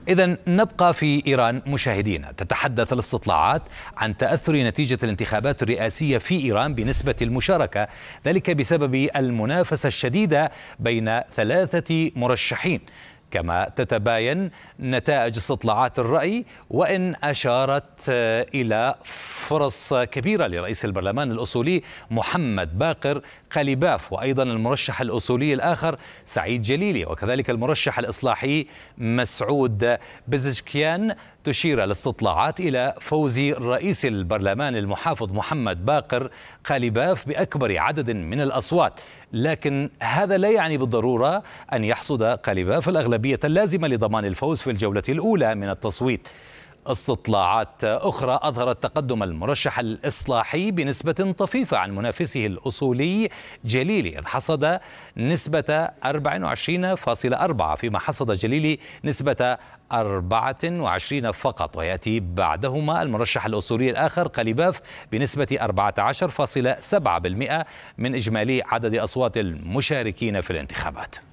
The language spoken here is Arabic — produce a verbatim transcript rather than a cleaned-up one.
إذن نبقى في إيران مشاهدينا. تتحدث الاستطلاعات عن تأثر نتيجة الانتخابات الرئاسية في إيران بنسبة المشاركة، ذلك بسبب المنافسة الشديدة بين ثلاثة مرشحين. كما تتباين نتائج استطلاعات الرأي، وإن أشارت إلى فرص كبيرة لرئيس البرلمان الأصولي محمد باقر قليباف، وأيضا المرشح الأصولي الآخر سعيد جليلي، وكذلك المرشح الإصلاحي مسعود بزشكيان. تشير الاستطلاعات إلى فوز رئيس البرلمان المحافظ محمد باقر قليباف بأكبر عدد من الأصوات، لكن هذا لا يعني بالضرورة أن يحصد قليباف الأغلبية اللازمة لضمان الفوز في الجولة الأولى من التصويت. استطلاعات أخرى أظهرت تقدم المرشح الإصلاحي بنسبة طفيفة عن منافسه الأصولي جليلي، إذ حصد نسبة أربعة وعشرين فاصلة أربعة، فيما حصد جليلي نسبة أربعة وعشرين فقط، ويأتي بعدهما المرشح الأصولي الآخر قليباف بنسبة أربعة عشر فاصلة سبعة بالمئة من إجمالي عدد أصوات المشاركين في الانتخابات.